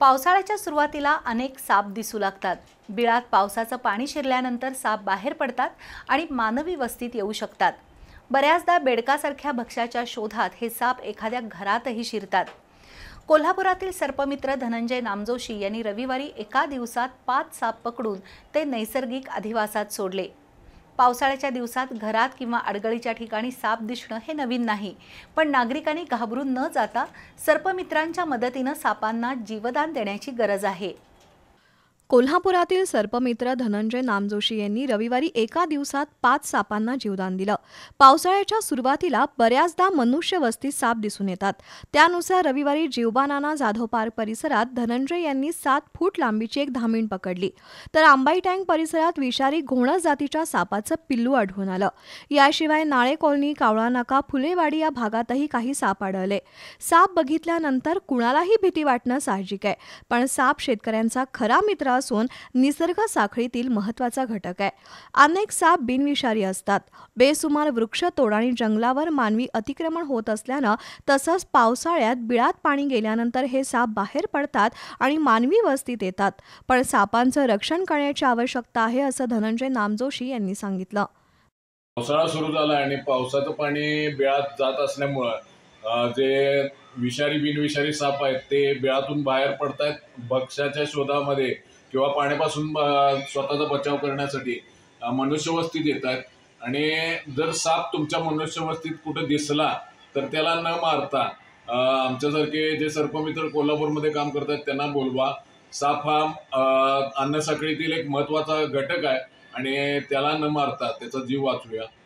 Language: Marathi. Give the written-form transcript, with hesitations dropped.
पावसाळ्याच्या सुरुवातीला अनेक साप दिसू लागतात। बिळात पावसाचं पाणी शिरल्यानंतर साप बाहेर पडतात आणि मानवी वस्तीत येऊ शकतात। बऱ्याचदा बेडकासारख्या भक्ष्याच्या शोधात हे साप एखाद्या घरातही शिरतात। कोल्हापुरातील सर्पमित्र धनंजय नामजोशी यांनी रविवारी एका दिवसात 5 साप पकडून ते नैसर्गिक अधिवासात सोडले। पावसाळ्याच्या दिवसात घरात किंवा अडगळीच्या ठिकाणी साप दिसणं हे नवीन नाही, पण नागरिकांनी घाबरून न जाता सर्पमित्रांच्या मदतीने सापांना जीवदान देण्याची गरज आहे। कोल्हापुरातील सर्पमित्र धनंजय नामजोशी यांनी रविवारी एका दिवसात 5 सापांना जीवदान दिलं। पावसाळ्याच्या सुरुवातीला बऱ्याचदा मनुष्य वस्तीत साप दिसून येतात। त्यानुसार रविवारी जीवबानाना जाधव पार्क परिसरात धनंजय यांनी 7 फूट लांबीची एक धामीण पकडली, तर आंबाई टँक परिसरात विषारी घोणस जातीच्या सापाचं पिल्लू आढळून आलं। याशिवाय नाळे कॉलनी, कावळा नाका, फुलेवाडी या भागातही काही साप आढळले। साप बघितल्यानंतर कुणालाही भीती वाटणं साहजिक आहे, पण साप शेतकऱ्यांचा खरा मित्र असून निसर्ग साखळीतील महत्त्वाचा घटक आहे। अनेक साप बिनविषारी असतात। बेसुमार वृक्षतोड आणि जंगलावर मानवी अतिक्रमण होत असल्यानं तसंच पावसाळ्यात बिळात पाणी गेल्यानंतर हे साप बाहेर पडतात आणि मानवी वस्तीत येतात, पण सापांचं रक्षण करण्याची आवश्यकता आहे असं धनंजय नामजोशी यांनी सांगितलं। पावसाळा सुरू झाला आणि पावसाचं पाणी बिळात जात असल्यामुळे जे विषारी बिनविषारी साप आहेत ते बिळातून बाहेर पडतात भक्ष्याच्या शोधामध्ये किंवा पाण्यापासून स्वतःचा बचाव करण्यासाठी मनुष्यवस्तीत येतात। आणि जर साप तुमच्या मनुष्यवस्तीत कुठे दिसला तर त्याला न मारता आमच्यासारखे जे सर्पमित्र कोल्हापूरमध्ये काम करतात त्यांना बोलवा। साप हा अन्न साखळीतील एक महत्त्वाचा घटक आहे आणि त्याला न मारता त्याचा जीव वाचवूया।